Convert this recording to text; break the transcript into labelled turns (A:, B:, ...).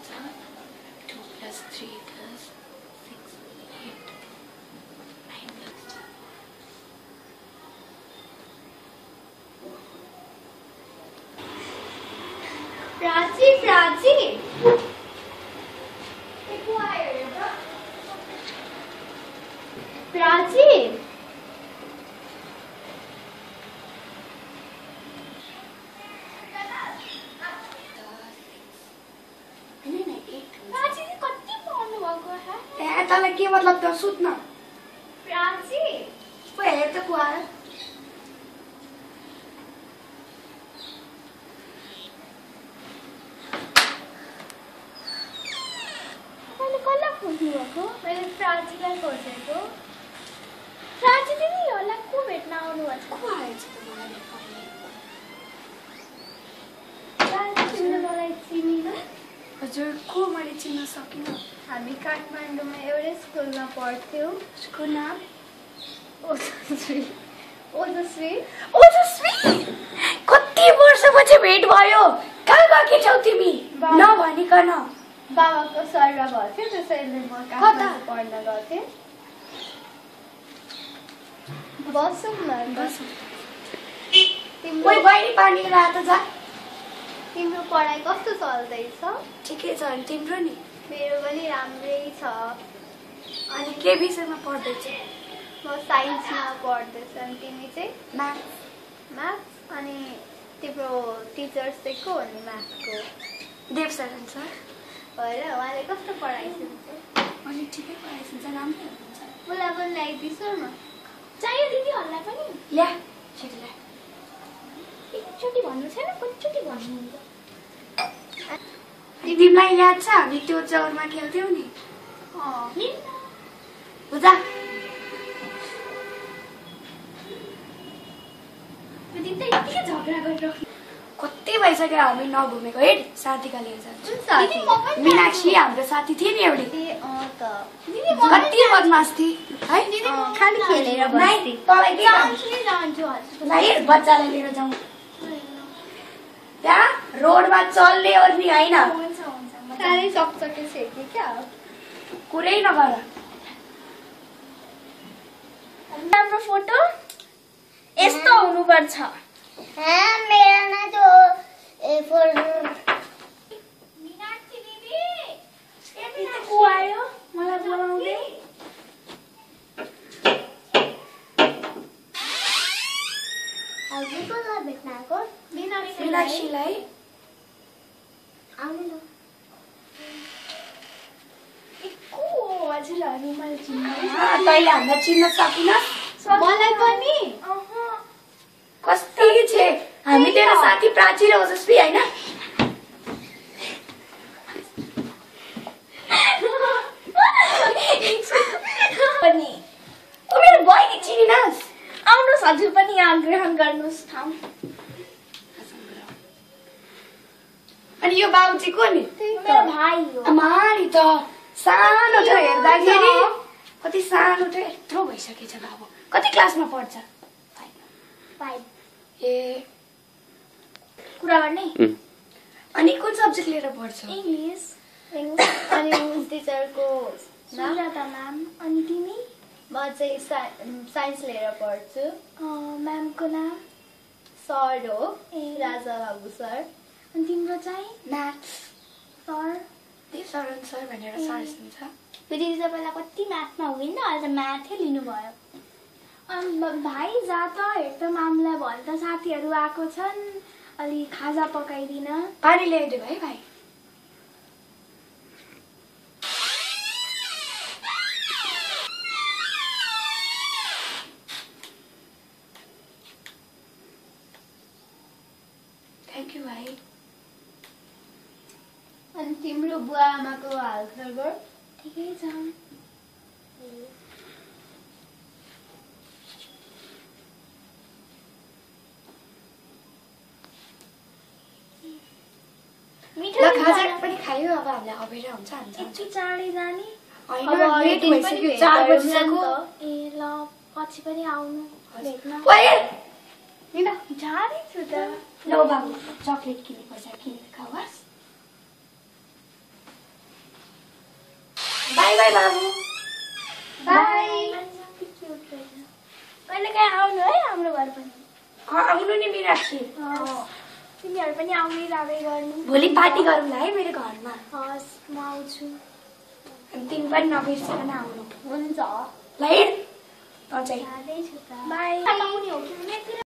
A: 2 plus 3 plus 6 8 9 plus 10.
B: Prachie, Prachie. Prachie.
A: तँलाई के मतलब त सुत्न
B: Prachie.
A: हेर त कुवार
B: मैले कसलाई खोज्नु भएको? मैले प्राचीलाई खोजेको। प्राची दिदी होला को भेट्न आउनु भएको?
A: को आएछ त मलाई देखाउने
B: प्राची तिमीले मलाई चिनिन?
A: हजुर को मैले चिन्न सकिनँ
B: हामी काठमाडौँमा एउटै स्कुलमा पढ्थ्यौँ।
A: स्कुल नाम
B: ओजस्वी। ओजस्वी?
A: ओजस्वी कति वर्षपछि भेट भयो कहाँ गएकी छौ तिमी नभनिकन
B: बाबाको सर्वा भएको थियो त्यसैले म काठमाडौँ पढ्न गएको थिएँ। बसौँ न
A: बस
B: तिम्रो
A: ओइ बहिनी पानी ला त जा
B: तिम्रो पढाइ कस्तो चल्दैछ?
A: ठिकै छ अनि तिम्रो नि
B: मेरो पनि राम्रै छ।
A: अनि के विषयमा पढ्दैछौ
B: म साइन्समा पढ्दैछु। अनि तिमी चाहिँ?
A: म्याथ्स
B: अनि तिम्रो टिचर्स चाहिँ को हो नि म्याथको?
A: देवशरण सर
B: होइन उहाँले कस्तो पढाइदिन्छ?
A: अनि ठिकै पढाइदिन्छ राम्रै हुनुहुन्छ
B: मलाई पनि ल्याइदिन्छौ न? चाहियो दिदीहरूलाई पनि?
A: ल्या छिटो ल्या
B: एकचोटि भन्नु छैन कतिचोटि भन्नुहुन्छ?
A: तिमीलाई याद छ हामी त्यो चौरमा खेल्थ्यौँ नि बुझा कति भइसक्यो हामी नघुमेको हेर साथीका लिएर जान्छु मीनाक्षी हाम्रो साथी थिए नि एउटी कति बदमास थिए है
B: खाली खेलेर
A: बस्थे बच्चालाई लिएर जाउँ त्यहाँ रोडमा चल्ने ओर्ने होइन
B: साह्रै सक्छ कि क्या
A: कुरै नगर
B: राम्रो फोटो यस्तो हुनुपर्छ।
C: मेरा ना जो
B: मीनाक्षी दिदी को आयो मलाई बोलाउँदै?
C: हजुरकोलाई भेट्न आएको
A: मीनाक्षीलाई
C: आउनु न
B: को हजुरहरू मैले चिन्न
A: तैँले हामीलाई चिन्न सकिनस्
B: मलाई पनि
A: कति छे हामी तेरो साथी प्राची र ओजस्वी हैन
B: पनि
A: ओ मेरो बहिनी चिनिनस्
B: आउनुहोस् हजुर पनि यहाँ ग्रहण गर्नुहोस् ठाउँ।
A: अनि यो बाबु चाहिँ को नि?
B: मेरो भाइ हो।
A: अमारी त सानो छ हेर्दाखेरि कति सानो थियो यत्रो भइसकेछ बाबु कति क्लासमा पढ्छ?
C: 5
A: ए
B: कुरा गर्ने
A: अनि कुन सब्जेक्ट लिएर पढ्छ?
B: इंग्लिश अनि उस टिचरको सुजाता म्याम। अनि तिमी? म चाहिँ साइन्स लिएर पढ्छु। म्यामको नाम सर हो राजा बाबु सर। अनि तिम्रो चाहिँ?
A: म्याथ्स
B: सर
A: देवशरण सर भनेर सर हुनुहुन्छ।
B: फेरि तपाईँलाई कति म्याथमा हुँदैन अहिले त म्याथै लिनुभयो। अनि भाइ जा त हेर त मामलाई भन् त साथीहरू आएको छन् अलि खाजा पकाइदिन।
A: पानी ल्याइदियो है भाइ? थ्याङ्क यू भाइ।
B: अनि तिम्रो बुवा आमाको हालखबर? ठिकै छ।
A: ल खाजा पनि खायो अब हामीलाई अबेर हुन्छ हामी
B: यति चाँडै जाने?
A: हैन लेट भइसक्यो 4 बजिसक्यो।
B: ए ल पछि पनि आउनु भेट्न।
A: ओए
B: निन जाने छु त।
A: ल बाबु चकलेट किने पैसा किनेर खाओस्। बाई बाबु
B: बाई कहिले काहीँ आउनु है हाम्रो घर पनि
A: आउनु नि मीनाक्षी
B: तिमीहरू पनि आउने राबै गर्नु
A: भोलि पार्टी गरौँला है मेरो घरमा
B: हस् म आउँछु
A: तिमी पनि नबिर्सिकन आउनु
B: हुन्छ
A: ल हिँड
B: जाँदैछु त बाई आउनु हो कि